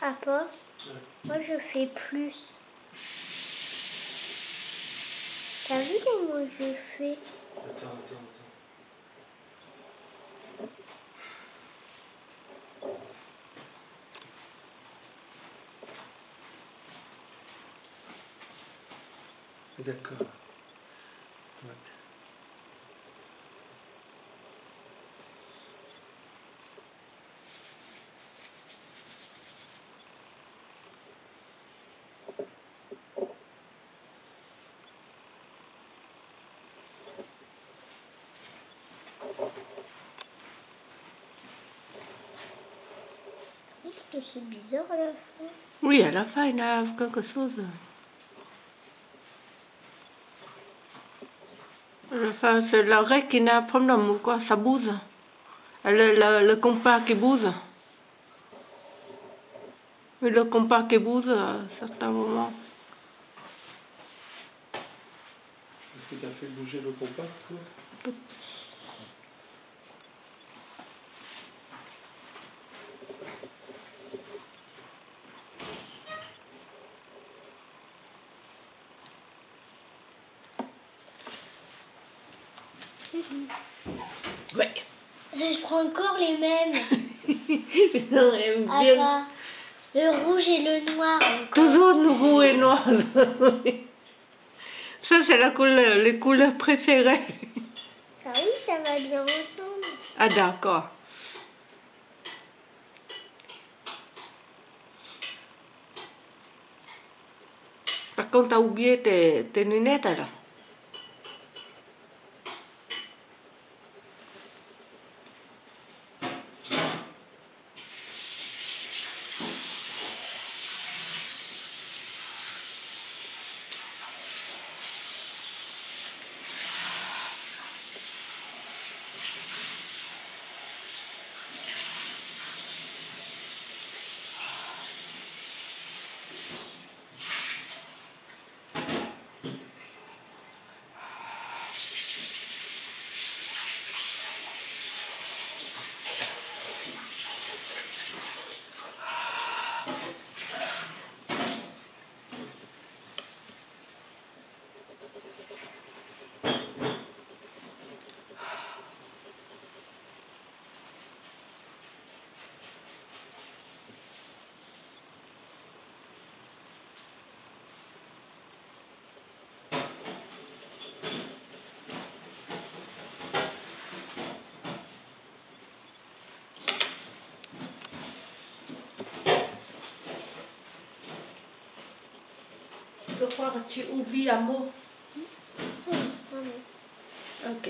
Papa, Ouais. moi je fais plus. T'as vu comment je fais? Attends. D'accord. Ouais. Je trouve que c'est bizarre à la fin. Oui, à la fin, il y a quelque chose. À la fin, c'est l'arrêt qui a un problème ou quoi, ça bouge. Le compas qui bouge. Oui, le compas qui bouge à certains moments. Est-ce que tu as fait bouger le compas, toi? Oui. Je prends encore les mêmes. Non, aime Ah bien. bah, le rouge et le noir encore. Toujours le rouge et noir. Ça, c'est la couleur, les couleurs préférées. Ah oui, ça va bien ensemble. Ah, d'accord. Par contre, t'as oublié tes lunettes, alors. Je crois que tu oublies un mot. Ok.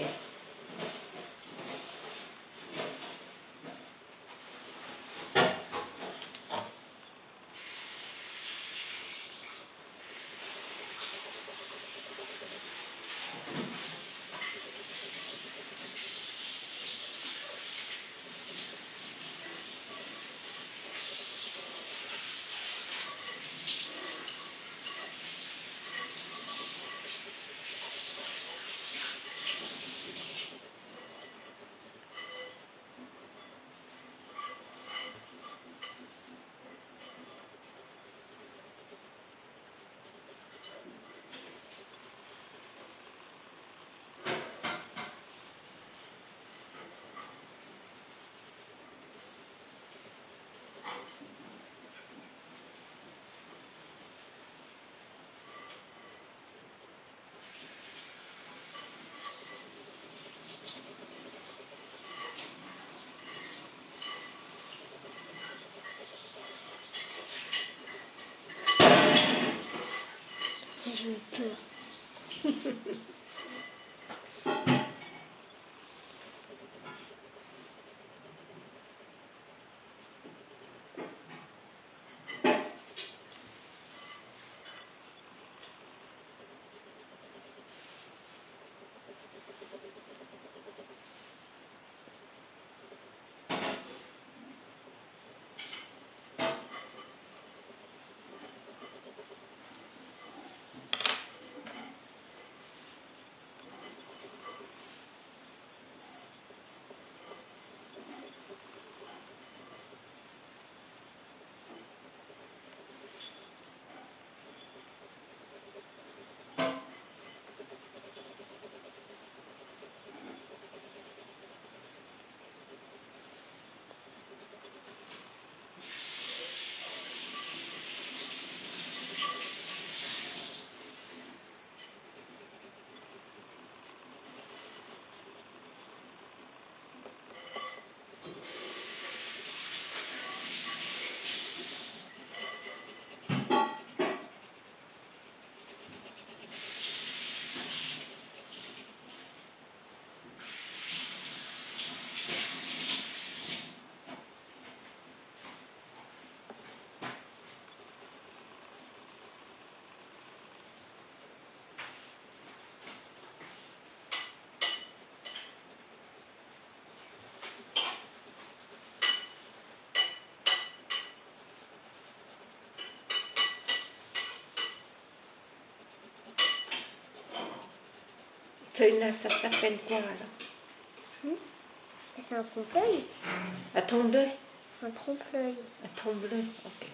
Ça s'appelle quoi alors? C'est un trompe-l'œil. Un trompe-l'œil. Un trompe-l'œil. Un trompe-l'œil, ok.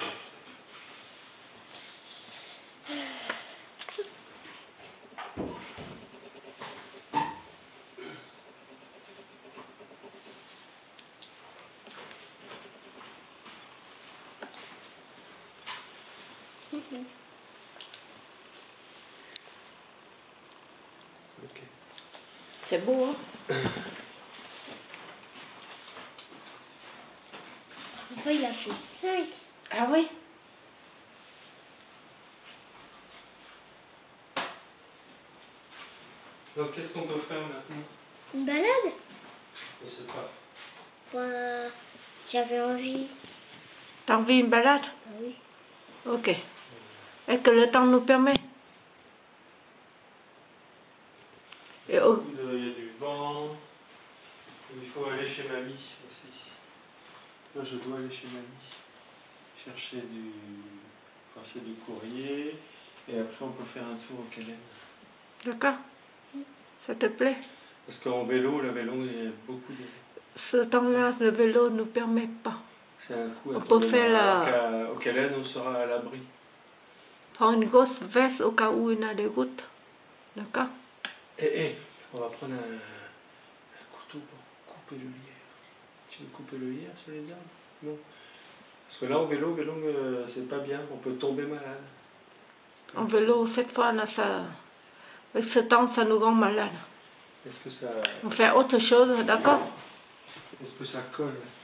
Ok. C'est beau, hein? Papa, il a fait 5. Ah oui? Donc qu'est-ce qu'on peut faire maintenant? Une balade? Je sais pas. J'avais envie. T'as envie d'une balade? Ah oui. Ok. Est-ce que le temps nous permet? Et Il y a du vent. Il faut aller chez mamie aussi. Là, je dois aller chez mamie. Chercher passer du courrier. Et après, on peut faire un tour au Calais. D'accord? Ça te plaît? Parce qu'en vélo, le vélo, il y a beaucoup de... Ce temps-là, le vélo ne nous permet pas. C'est un coup à On peut faire au Calais, on sera à l'abri. Prendre une grosse veste au cas où il y a des gouttes. D'accord? On va prendre un couteau pour couper le lierre. Tu veux couper le lierre sur les arbres? Non. Parce que là, en vélo, c'est pas bien. On peut tomber malade. En vélo, cette fois, là, ça, avec ce temps, ça nous rend malade. Est-ce que ça... On fait autre chose, d'accord? Est-ce que ça colle?